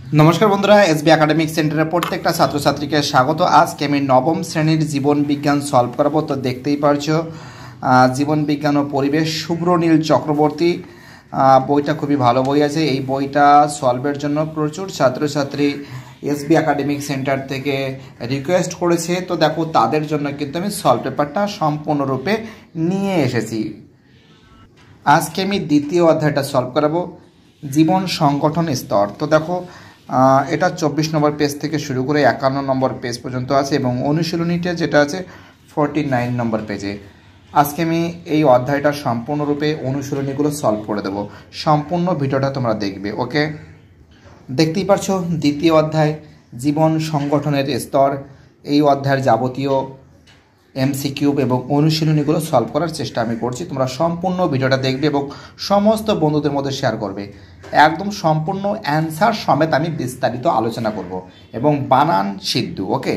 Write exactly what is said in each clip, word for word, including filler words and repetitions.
नमस्कार बंधुरा SB academic centre प्रत्येकटा छात्र छात्री के स्वागत। आज के मैं नवम श्रेणीर जीवन विज्ञान सल्व कराबो। तो देखते ही पारछो जीवन विज्ञान और परिवेश शुभ्रनील चक्रवर्ती বইটা খুবই ভালো বই আছে। এই বইটা সলভের জন্য প্রচুর ছাত্রছাত্রী এসবি একাডেমিক সেন্টার থেকে রিকোয়েস্ট করেছে। তো দেখো তাদের জন্য কিন্তু আমি সলভ পেপারটা সম্পূর্ণরূপে নিয়ে এসেছি। আজকে আমি দ্বিতীয় অধ্যায়টা সলভ করাবো, জীবন সংগঠন স্তর। তো দেখো এটা চব্বিশ নম্বর পেজ থেকে শুরু করে একান্ন নম্বর পেজ পর্যন্ত আছে এবং অনুশীলনীটা যেটা আছে ফর্টি নাইন নম্বর পেজে। আজকে আমি এই অধ্যায়টা সম্পূর্ণরূপে অনুশীলনীগুলো সলভ করে দেবো। সম্পূর্ণ ভিডিওটা তোমরা দেখবে। ওকে, দেখতেই পারছো দ্বিতীয় অধ্যায় জীবন সংগঠনের স্তর। এই অধ্যায়ের যাবতীয় এমসিকিউ এবং অনুশীলনীগুলো সলভ করার চেষ্টা আমি করছি। তোমরা সম্পূর্ণ ভিডিওটা দেখবে এবং সমস্ত বন্ধুদের মধ্যে শেয়ার করবে। একদম সম্পূর্ণ অ্যান্সার সমেত আমি বিস্তারিত আলোচনা করব এবং বানান সিদ্ধ। ওকে,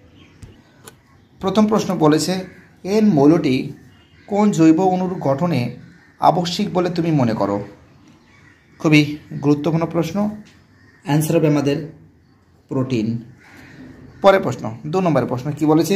প্রথম প্রশ্ন বলেছে এর মৌলটি কোন জৈব অণুর গঠনে আবশ্যিক বলে তুমি মনে করো? খুবই গুরুত্বপূর্ণ প্রশ্ন। অ্যান্সার হবে আমাদের প্রোটিন। পরের প্রশ্ন দু নম্বরের প্রশ্ন কি বলেছে?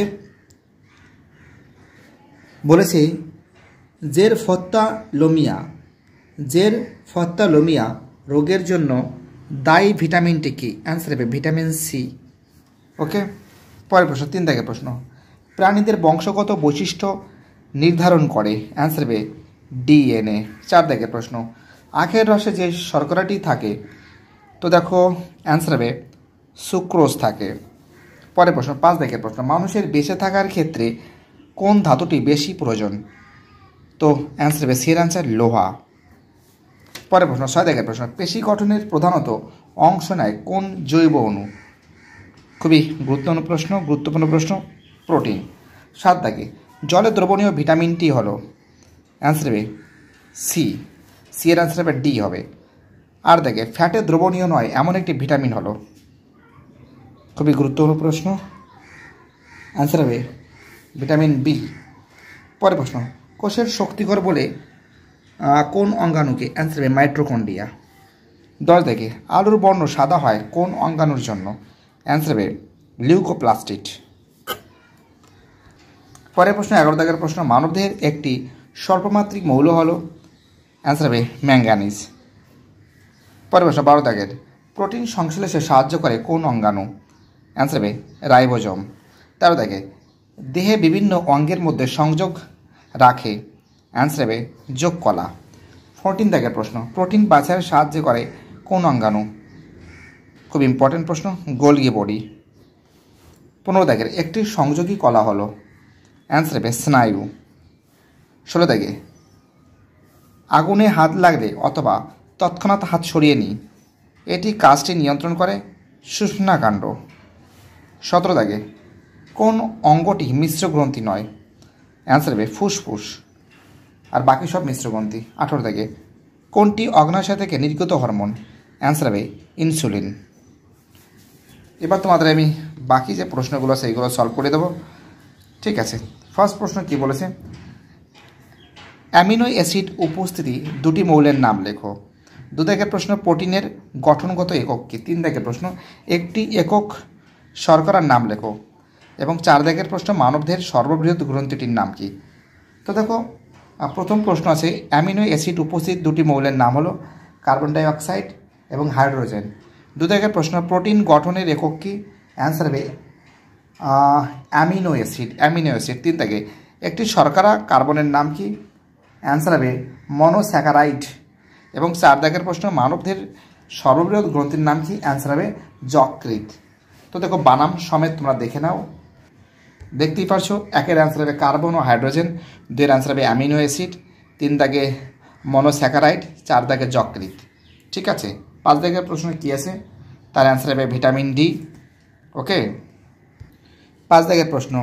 বলেছে জের ফত্তালোমিয়া জের ফত্তালোমিয়া রোগের জন্য দায়ী ভিটামিনটি কি? অ্যান্সার হবে ভিটামিন সি। ওকে, পরের প্রশ্ন তিন দাগের প্রশ্ন প্রাণীদের বংশগত বৈশিষ্ট্য নির্ধারণ করে? অ্যান্সার হবে ডিএনএ। চার দাগের প্রশ্ন আখের রসে যে শর্করাটি থাকে? তো দেখো অ্যান্সার হবে সুক্রোজ থাকে। পরের প্রশ্ন পাঁচ দাগের প্রশ্ন মানুষের বেঁচে থাকার ক্ষেত্রে কোন ধাতুটি বেশি প্রয়োজন? তো অ্যান্সার হবে সের অ্যান্সার লোহা। পরের প্রশ্ন ছয় দাগের প্রশ্ন পেশি গঠনের প্রধানত অংশ নেয় কোন জৈব অণু? খুবই গুরুত্বপূর্ণ প্রশ্ন গুরুত্বপূর্ণ প্রশ্ন প্রোটিন। সাত দাগে জলে দ্রবণীয় ভিটামিনটি হলো? অ্যান্সার হবে সি। সি এর অ্যান্সার হবে ডি হবে। আর দেখে ফ্যাটে দ্রবণীয় নয় এমন একটি ভিটামিন হলো? খুবই গুরুত্বপূর্ণ প্রশ্ন, অ্যান্সার হবে ভিটামিন বি। পরের প্রশ্ন কোষের শক্তিকর বলে কোন অঙ্গাণুকে? অ্যান্সার হবে মাইটোকন্ড্রিয়া। দশ দেখে আলুর বর্ণ সাদা হয় কোন অঙ্গাণুর জন্য? অ্যান্সার হবে লিউকোপ্লাস্টিড। পরের প্রশ্ন এগারো দাগের প্রশ্ন মানবদেহের একটি স্বল্পমাত্রিক মৌল হলো? অ্যান্সার হবে ম্যাঙ্গানিজ। পরের প্রশ্ন বারো দাগের প্রোটিন সংশ্লেষে সাহায্য করে কোন অঙ্গাণু? অ্যান্সার হবে রাইবোজোম। তেরো দাগে দেহে বিভিন্ন অঙ্গের মধ্যে সংযোগ রাখে? অ্যান্সার হবে যোগকলা। ফোরটিন দাগের প্রশ্ন প্রোটিন বাছাইয়ে সাহায্য করে কোন অঙ্গাণু? খুব ইম্পর্টেন্ট প্রশ্ন গোলগি বডি। পনেরো দাগের একটি সংযোগী কলা হলো? অ্যান্সার হবে স্নায়ু। ষোলো দাগে আগুনে হাত লাগলে অথবা তৎক্ষণাৎ হাত সরিয়ে নিই এটি কাজটি নিয়ন্ত্রণ করে শুষ্ণাকাণ্ড। সতেরো দাগে কোন অঙ্গটি মিশ্র গ্রন্থি নয়? অ্যান্সার হবে ফুসফুস, আর বাকি সব মিশ্র গ্রন্থি। আঠেরো দাগে কোনটি অগ্নাশয় থেকে নির্গত হরমোন? অ্যান্সার হবে ইনসুলিন। এবার তোমাদের আমি বাকি যে প্রশ্নগুলো সেইগুলো সলভ করে দেবো। ঠিক আছে, ফার্স্ট প্রশ্ন কি বলেছে? অ্যামিনো অ্যাসিড উপস্থিতি দুটি মৌলের নাম লেখো। দু দাগের প্রশ্ন প্রোটিনের গঠনগত একক কি? তিন দাগের প্রশ্ন একটি একক শর্করার নাম লেখো। এবং চার দাগের প্রশ্ন মানবদেহের সর্ববৃহৎ গ্রন্থিটির নাম কি? তো দেখো প্রথম প্রশ্ন আছে অ্যামিনো অ্যাসিড উপস্থিত দুটি মৌলের নাম হলো কার্বন ডাইঅক্সাইড এবং হাইড্রোজেন। দু দাগের প্রশ্ন প্রোটিন গঠনের একক কি? অ্যান্সার হবে অ্যামিনো অ্যাসিড অ্যামিনো অ্যাসিড। তিন দাগে একটি শর্করা কার্বনের নাম কি? অ্যান্সার হবে মনোস্যাকারাইড। এবং চার দাগের প্রশ্ন মানবদেহের সর্ববৃহৎ গ্রন্থির নাম কি? অ্যান্সার হবে যকৃৎ। তো দেখো বানাম সমেত তোমরা দেখে নাও। দেখতেই পারছো একের অ্যান্সার হবে কার্বন ও হাইড্রোজেন, দুইয়ের অ্যান্সার হবে অ্যামিনো অ্যাসিড, তিন দাগে মনোস্যাকারাইড, চার দাগে যকৃৎ। ঠিক আছে, পাঁচ দাগের প্রশ্ন কী আছে? তার অ্যান্সার হবে ভিটামিন ডি। ওকে, পাঁচ দাগের প্রশ্ন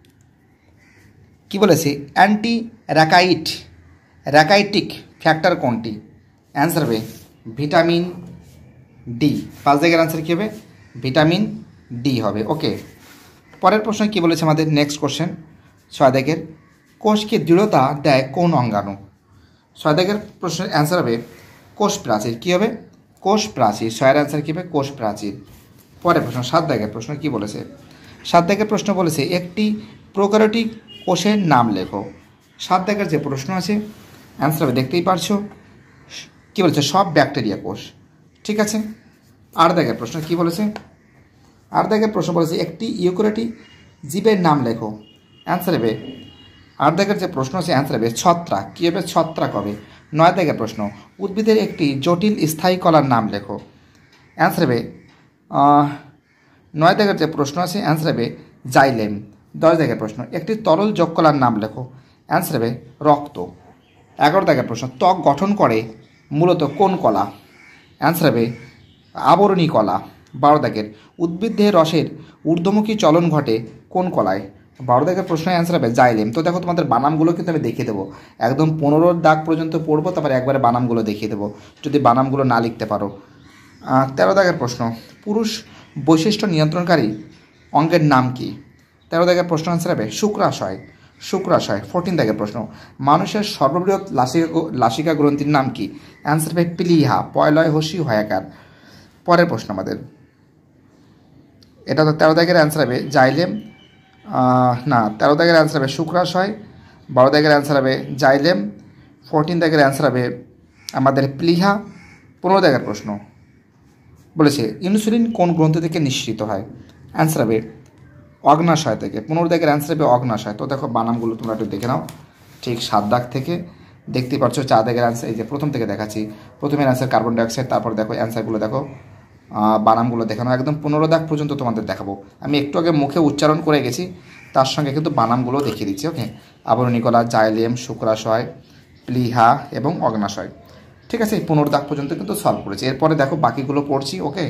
কি বলেছে? অ্যান্টি র্যাকাইট র্যাকাইটিক ফ্যাক্টর কোনটি? অ্যান্সার হবে ভিটামিন ডি। পাঁচ দাগের অ্যান্সার কী হবে? ভিটামিন ডি হবে। ওকে, পরের প্রশ্ন কি বলেছে আমাদের? নেক্সট কোশ্চেন ছয় দাগের কোষকে দৃঢ়তা দেয় কোন অঙ্গাণু? ছয় দাগের প্রশ্নের অ্যান্সার হবে কোষ প্রাচীর। কী হবে? কোষ প্রাচীর, ছয়ের অ্যান্সার কী হবে কোষ প্রাচীর। পরের প্রশ্ন সাত দাগের প্রশ্ন কি বলেছে, সাত দাগের প্রশ্ন বলেছে একটি প্রোক্যারিওটিক কোষের নাম লেখো। সাত দাগের যে প্রশ্ন আছে অ্যান্সার হবে দেখতেই পারছো কী বলেছে সব ব্যাকটেরিয়া কোষ, ঠিক আছে। আট দাগের প্রশ্ন কি বলেছে, আট দাগের প্রশ্ন বলেছে একটি ইউক্যারিওটিক জীবের নাম লেখো। অ্যান্সার হবে আট দাগের যে প্রশ্ন আছে অ্যান্সার হবে ছত্রাক, কী হবে ছত্রাক হবে। নয় দাগের প্রশ্ন উদ্ভিদের একটি জটিল স্থায়ী কলার নাম লেখো। অ্যান্সার হবে নয় দাগের যে প্রশ্ন আছে অ্যান্সার হবে জাইলেম। দশ দাগের প্রশ্ন একটি তরল যোগ কলার নাম লেখো। অ্যান্সার হবে রক্ত। এগারো দাগের প্রশ্ন ত্বক গঠন করে মূলত কোন কলা। অ্যান্সার হবে আবরণী কলা। বারো দাগের উদ্ভিদের রসের ঊর্ধ্বমুখী চলন ঘটে কোন কলায়। বারো দাগের প্রশ্নের অ্যান্সার হবে জাইলেম। তো দেখো তোমাদের বানামগুলো কিন্তু আমি দেখিয়ে দেবো, একদম পনেরো দাগ পর্যন্ত পড়বো, তারপরে একবারে বানামগুলো দেখিয়ে দেবো যদি বানামগুলো না লিখতে পারো। তেরো দাগের প্রশ্ন পুরুষ বৈশিষ্ট্য নিয়ন্ত্রণকারী অঙ্গের নাম কি। তেরো দাগের প্রশ্ন অ্যান্সার হবে শুক্রাশয়, শুক্রাশয়। ফোরটিন দাগের প্রশ্ন মানুষের সর্ববৃহৎ লাসিকা লাসিকা গ্রন্থির নাম কি। অ্যান্সার হবে প্লিহা, পয়লয় হসি হয়াকার। পরের প্রশ্ন আমাদের এটা তো তেরো দাগের অ্যান্সার হবে জাইলেম, না তেরো দাগের অ্যান্সার হবে শুক্রাশয়, বারো দাগের অ্যান্সার হবে জাইলেম, ফোরটিন দাগের অ্যান্সার হবে আমাদের প্লিহা। পনেরো দাগের প্রশ্ন বলেছে ইনসুলিন কোন গ্রন্থি থেকে নিঃসৃত হয়। অ্যান্সার হবে অগ্নাশয় থেকে। পনেরো দাগের অ্যান্সার হবে অগ্নাশয়। তো দেখো বানামগুলো তোমরা একটু দেখে নাও, ঠিক সাত দাগ থেকে দেখতে পাচ্ছ। চার দাগের অ্যান্সার এই যে প্রথম থেকে দেখাচ্ছি, প্রথমের অ্যান্সার কার্বন ডাইঅক্সাইড, তারপর দেখো অ্যান্সারগুলো দেখো বানামগুলো দেখানো একদম পনেরো দাগ পর্যন্ত তোমাদের দেখাবো। আমি একটু আগে মুখে উচ্চারণ করে গেছি, তার সঙ্গে কিন্তু বানামগুলো দেখিয়ে দিচ্ছি। ওকে, আবরণী কলা, জাইলেম, শুক্রাশয়, প্লিহা এবং অগ্নাশয়, ঠিক আছে। এই পনেরো দাগ পর্যন্ত কিন্তু সলভ করেছি। এরপরে দেখো বাকিগুলো পড়ছি। ওকে,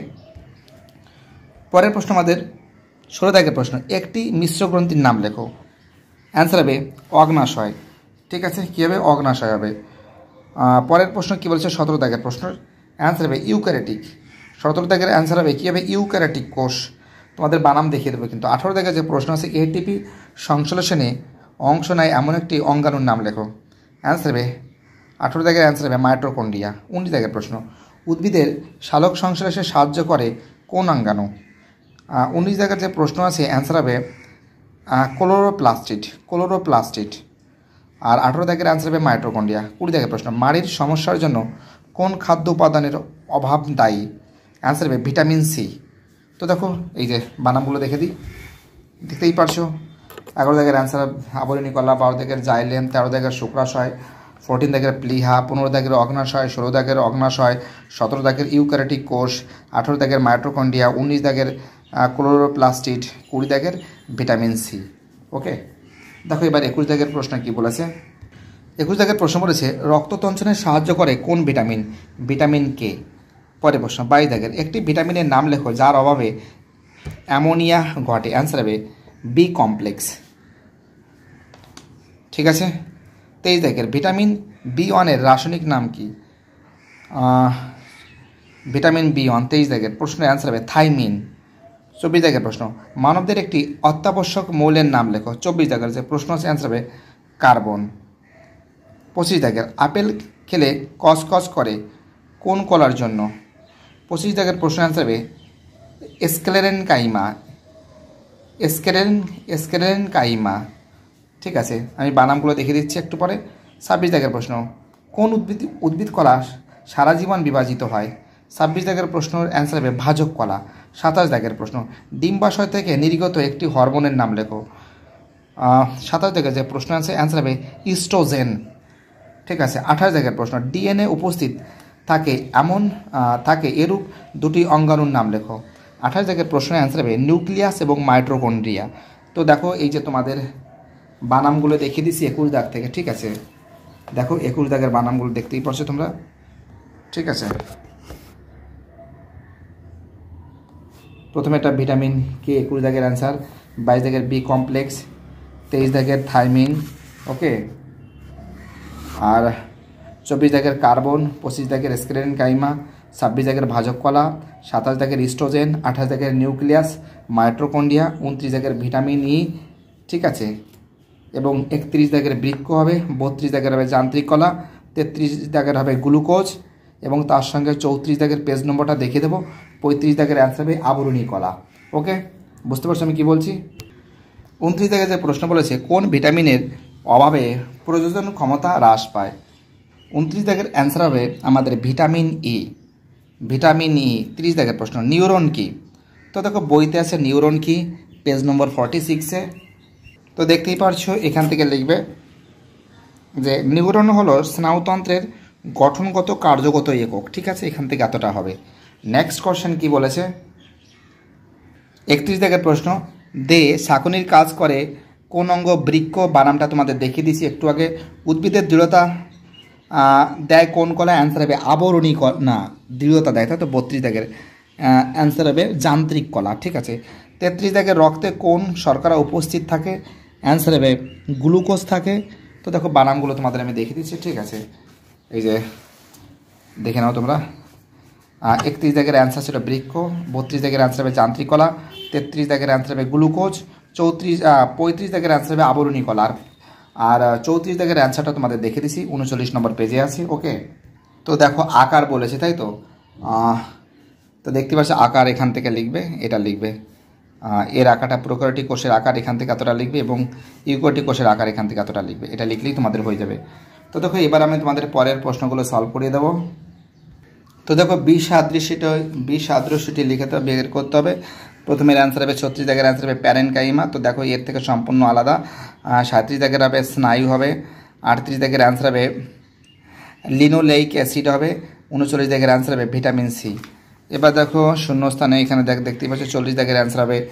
পরের প্রশ্ন আমাদের ষোলো দাগের প্রশ্ন একটি মিশ্র গ্রন্থির নাম লেখো। অ্যান্সার হবে অগ্নাশয়, ঠিক আছে। কী হবে অগ্নাশয় হবে। পরের প্রশ্ন কী বলছে সতেরো দাগের প্রশ্ন অ্যান্সার হবে ইউক্যারিওটিক। সতেরো দাগের অ্যান্সার হবে কী হবে ইউক্যারিওটিক কোষ। তোমাদের বানাম দেখিয়ে দেবো কিন্তু। আঠারো দাগের যে প্রশ্ন আছে এটিপি সংশ্লেষণে অংশ নেয় এমন একটি অঙ্গাণুর নাম লেখো। অ্যান্সার হবে আঠারো দাগের অ্যান্সার হবে মাইটোকন্ড্রিয়া। উনিশ দাগের প্রশ্ন উদ্ভিদের সালোক সংশ্লেষে সাহায্য করে কোন অঙ্গাণু। উনিশ দাগের যে প্রশ্ন আছে অ্যান্সার হবে ক্লোরোপ্লাস্টিড, ক্লোরোপ্লাস্টিড। আর আঠারো দাগের অ্যান্সার হবে মাইটোকন্ড্রিয়া। কুড়ি দাগের প্রশ্ন মাড়ির সমস্যার জন্য কোন খাদ্য উপাদানের অভাব দায়ী। অ্যান্সার হবে ভিটামিন সি। তো দেখো এই যে বানামগুলো দেখে দিই, দেখতেই পারছো। এগারো দাগের অ্যান্সার আবরণী কলা, বারো দাগের জাইলেম, তেরো দাগের শুক্রাশয়, ফোরটিন দাগের প্লিহা, পনেরো দাগের অগ্নাশয়, ষোলো দাগের অগ্নাশয়, সতেরো দাগের ইউক্যারিওটিক কোষ, আঠেরো দাগের মাইটোকন্ড্রিয়া, উনিশ দাগের ক্লোরোপ্লাস্টিড, কুড়ি দাগের ভিটামিন সি। ওকে, দেখো এবার একুশ দাগের প্রশ্ন কি বলেছে। একুশ দাগের প্রশ্ন বলেছে রক্ততঞ্চনে সাহায্য করে কোন ভিটামিন। Vitamin K. পরের প্রশ্ন বাইশ দাগের একটি ভিটামিনের নাম লেখো যার অভাবে অ্যামোনিয়া ঘটে। অ্যান্সার হবে বি কমপ্লেক্স, ঠিক আছে। তেইশ দাগের ভিটামিন বি ওয়ানের রাসায়নিক নাম কি। ভিটামিন বি ওয়ান তেইশ দাগের প্রশ্নের অ্যান্সার হবে থাইমিন। চব্বিশ দাগের প্রশ্ন মানবদের একটি অত্যাবশ্যক মৌলের নাম লেখো। চব্বিশ দাগের যে প্রশ্ন আছে অ্যান্সার হবে কার্বন। পঁচিশ দাগের আপেল খেলে কসকস করে কোন কলার জন্য। পঁচিশ দাগের প্রশ্ন অ্যান্সার হবে স্ক্লেরেনকাইমা, স্ক্লেরেন স্ক্লেরেনকাইমা, ঠিক আছে। আমি বানামগুলো দেখিয়ে দিচ্ছি একটু পরে। ছাব্বিশ দাগের প্রশ্ন কোন উদ্ভিদ উদ্ভিদ কলা সারা জীবন বিভাজিত হয়। ছাব্বিশ দাগের প্রশ্নের অ্যান্সার হবে ভাজক কলা। সাতাশ দাগের প্রশ্ন ডিম্বাশয় থেকে নির্গত একটি হরমোনের নাম লেখো। সাতাশ দাগের যে প্রশ্ন আছে অ্যান্সার হবে ইস্ট্রোজেন, ঠিক আছে। আঠাশ দাগের প্রশ্ন ডিএনএ উপস্থিত থাকে এমন থাকে এরূপ দুটি অঙ্গাণুর নাম লেখো। আঠাশ দাগের প্রশ্নের অ্যান্সার হবে নিউক্লিয়াস এবং মাইটোকন্ড্রিয়া। তো দেখো এই যে তোমাদের বানামগুলো দেখিয়ে দিচ্ছি একুশ দাগ থেকে, ঠিক আছে। দেখো একুশ দাগের বানামগুলো দেখতেই পারছো তোমরা, ঠিক আছে। প্রথমে একটা ভিটামিন কে একুশ দাগের অ্যান্সার, বাইশ দাগের বি কমপ্লেক্স, তেইশ দাগের থাইমিন, ওকে। আর চব্বিশ দাগের কার্বন, পঁচিশ দাগের স্ক্লেরেনকাইমা, ছাব্বিশ দাগের ভাজক কলা, সাতাশ দাগের ইস্ট্রোজেন, আঠাশ দাগের নিউক্লিয়াস, মাইটোকন্ড্রিয়া, উনত্রিশ দাগের ভিটামিন ই, ঠিক আছে। এবং একত্রিশ দাগের বৃক্ক হবে, বত্রিশ দাগের হবে যান্ত্রিক কলা, তেত্রিশ দাগের হবে গ্লুকোজ এবং তার সঙ্গে চৌত্রিশ দাগের পেজ নম্বরটা দেখিয়ে দেবো। পঁয়ত্রিশ দাগের অ্যান্সার হবে আবরণী কলা। ওকে, বুঝতে পারছো আমি কী বলছি? উনত্রিশ দাগের যে প্রশ্ন বলেছে কোন ভিটামিনের অভাবে প্রযোজন ক্ষমতা হ্রাস পায়? উনত্রিশ দাগের অ্যান্সার হবে আমাদের ভিটামিন ই। Vitamin E. তিরিশ দাগের প্রশ্ন নিউরন কি? তো দেখো বইতে আছে নিউরন কি, পেজ নম্বর ফর্টি সিক্সে। তো দেখতেই পারছো এখান থেকে লিখবে যে নিউরন হলো স্নায়ুতন্ত্রের গঠনগত কার্যগত একক। ঠিক আছে, এখান থেকে এতটা হবে। নেক্সট কোশ্চেন কি বলেছে? একত্রিশ দাগের প্রশ্ন দে শাকনির কাজ করে কোন অঙ্গ? বৃক্ক। বানামটা তোমাদের দেখিয়ে দিয়েছি একটু আগে। উদ্ভিদের দৃঢ়তা দেয় কোন কলা? অ্যান্সার হবে আবরণী কলা। না, দৃঢ়তা দেয়, তাই তো বত্রিশ দাগের অ্যান্সার হবে যান্ত্রিক কলা। ঠিক আছে। তেত্রিশ দাগের রক্তে কোন শর্করা উপস্থিত থাকে? অ্যান্সার হবে গ্লুকোজ থাকে। তো দেখো বানামগুলো তোমাদের আমি দেখিয়ে দিচ্ছি। ঠিক আছে, এই যে দেখে নাও তোমরা। একত্রিশ দাগের অ্যান্সার ছিল বৃক্ষ, বত্রিশ দাগের অ্যান্সার হবে যান্ত্রিক কলা, তেত্রিশ দাগের অ্যান্সার হবে গ্লুকোজ, চৌত্রিশ পঁয়ত্রিশ দাগের অ্যান্সার হবে আবরণী কলা। আর চৌত্রিশ দাগের অ্যান্সারটা তোমাদের দেখে দিছি, উনচল্লিশ নম্বর পেজে আছে। ওকে, তো দেখো আকার বলেছে, তাই তো? তো দেখতে পাচ্ছ আকার এখান থেকে লিখবে, এটা লিখবে। এর আকারটা প্রোক্যারিওটিক কোষের আকার এখান থেকে এতটা লিখবে এবং ইউক্যারিওটিক কোষের আকার এখান থেকে এতটা লিখবে। এটা লিখলেই তোমাদের হয়ে যাবে। তো দেখো এবার আমি তোমাদের পরের প্রশ্নগুলো সলভ করিয়ে দেবো। তো দেখো বিশ সাদৃশ্যটা বিশ সাদৃশ্যটি লিখে বের করতে হবে। প্রথমের অ্যান্সার হবে ছত্রিশ দাগের অ্যান্সার হবে প্যারেনকাইমা। তো দেখো এর থেকে সম্পূর্ণ আলাদা। সাঁত্রিশ দাগের হবে স্নায়ু হবে। আটত্রিশ দাগের অ্যান্সার হবে লিনোলেইক অ্যাসিড হবে। উনচল্লিশ দাগের অ্যান্সার হবে ভিটামিন সি। এবার দেখো শূন্যস্থানে এখানে দেখ দেখতেই পাচ্ছ চল্লিশ দাগের অ্যান্সার হবে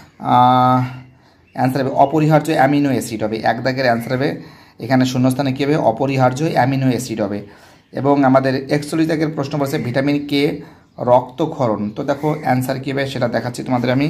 অ্যান্সার হবে অপরিহার্য অ্যামিনো অ্যাসিড হবে। এক দাগের অ্যান্সার হবে এখানে শূন্যস্থানে কী হবে? অপরিহার্য অ্যামিনো অ্যাসিড হবে। এবং আমাদের একচল্লিশ দাগের প্রশ্ন বলছে ভিটামিন কে রক্তক্ষরণ। তো দেখো অ্যান্সার কী হবে সেটা দেখাচ্ছি তোমাদের আমি।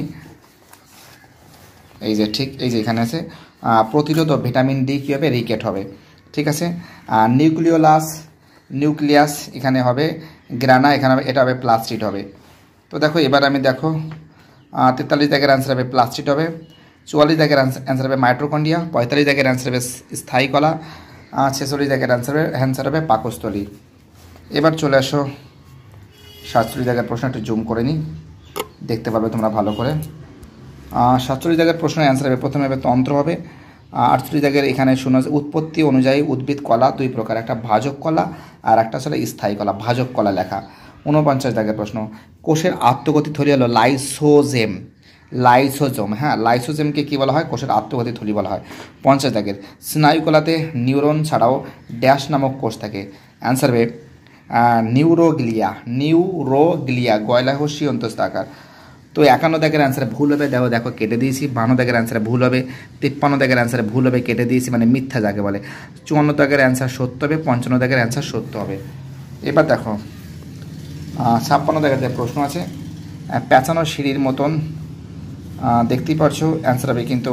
এই যে ঠিক এই যে এখানে আছে প্রতিরোধ ভিটামিন ডি কী হবে? রিকেট হবে। ঠিক আছে। নিউক্লিওলাস নিউক্লিয়াস এখানে হবে গ্রানা, এখানে হবে এটা হবে প্লাস্টিড হবে। তো দেখো এবার আমি দেখো তেতাল্লিশ দাগের অ্যান্সার হবে প্লাস্টিড হবে। চুয়াল্লিশ দাগের অ্যান্সার হবে মাইটোকন্ড্রিয়া। পঁয়তাল্লিশ দাগের অ্যান্সার হবে স্থায়ী কলা। ছেচল্লিশ দাগের অ্যান্সার হবে অ্যান্সার হবে পাকস্থলী। এবার চলে আসো সাতচল্লিশ দাগের প্রশ্ন একটু জুম করে নিই, দেখতে পাবে তোমরা ভালো করে। সাতচল্লিশ দাগের প্রশ্নের অ্যান্সার হবে প্রথমে হবে তন্ত্র হবে। আটচল্লিশ দাগের এখানে শোনা উৎপত্তি অনুযায়ী উদ্ভিদ কলা দুই প্রকার, একটা ভাজক কলা আর একটা আসলে স্থায়ী কলা। ভাজক কলা লেখা। ঊনপঞ্চাশ দাগের প্রশ্ন কোষের আত্মগতি থলি হলো লাইসোজেম। লাইসোজোম, হ্যাঁ লাইসোজেমকে কী বলা হয়? কোষের আত্মগতি থলি বলা হয়। পঞ্চাশ দাগের স্নায়ুকলাতে নিউরন ছাড়াও ড্যাশ নামক কোষ থাকে। অ্যান্সার হবে নিউরোগ্লিয়া। নিউরোগ্লিয়া গয়লাহস্যি অন্তস্থাকার। তো একান্ন দাগের অ্যান্সারে ভুল হবে, দেখো দেখো কেটে দিয়েছি। বান্ন দাগের অ্যান্সারে ভুল হবে। তিপ্পান্ন দাগের অ্যান্সারে ভুল হবে, কেটে দিয়েছি, মানে মিথ্যা যাকে বলে। চুয়ান্ন দাগের অ্যান্সার সত্য হবে। পঞ্চান্ন দাগের অ্যান্সার সত্য হবে। এবার দেখো ছাপ্পান্ন দাগের যে প্রশ্ন আছে পেঁচানো সিঁড়ির মতন দেখতেই পারছো, অ্যান্সার হবে কিন্তু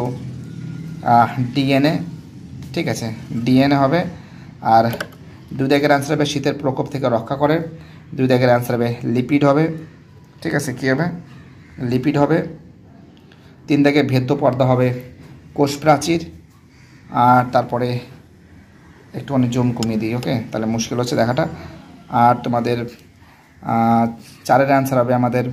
ডিএনএ। ঠিক আছে, ডিএনএ হবে। আর দুই দাগের অ্যান্সার হবে শীতের প্রকোপ থেকে রক্ষা করে। দুই দাগের অ্যান্সার হবে লিপিড হবে। ঠিক আছে, কী হবে? লিপিড হবে। তিন দাগে ভেদ্য পর্দা হবে কোষ প্রাচীর। আর তারপরে একটুখানি জুম কমিয়ে দিই, ওকে, তাহলে মুশকিল হচ্ছে দেখাটা। আর তোমাদের চারের অ্যান্সার হবে আমাদের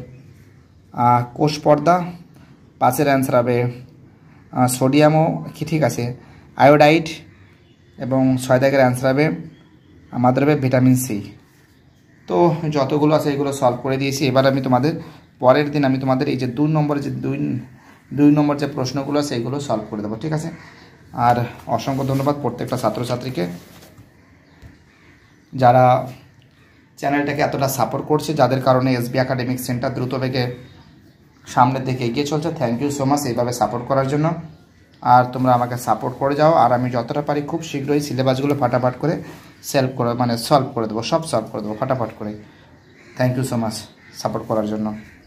কোষ পর্দা। পাঁচের অ্যান্সার হবে সোডিয়ামও কি, ঠিক আছে, আয়োডাইড। এবং ছয় দাগের অ্যান্সার হবে আমাদের হবে ভিটামিন সি। তো যতগুলো আছে এগুলো সলভ করে দিয়েছি। এবার আমি তোমাদের পরের দিন আমি তোমাদের এই যে দুই নম্বরে যে দুই দুই নম্বর যে প্রশ্নগুলো আছে এগুলো সলভ করে দেবো। ঠিক আছে। আর অসংখ্য ধন্যবাদ প্রত্যেকটা ছাত্রছাত্রীকে যারা চ্যানেলটাকে এতটা সাপোর্ট করছে, যাদের কারণে এসবি একাডেমিক সেন্টার দ্রুত বেগে সামনের দিকে এগিয়ে চলছে। থ্যাংক ইউ সো মাচ এইভাবে সাপোর্ট করার জন্য। আর তোমরা আমাকে সাপোর্ট করে যাও। আর আমি যতটা পারি খুব শীঘ্রই সিলেবাসগুলো ফাটাফাট করে সলভ করে মানে সলভ করে দেবো, সব সলভ করে দেবো ফাটাফাট করে। Thank you so much support করার জন্য।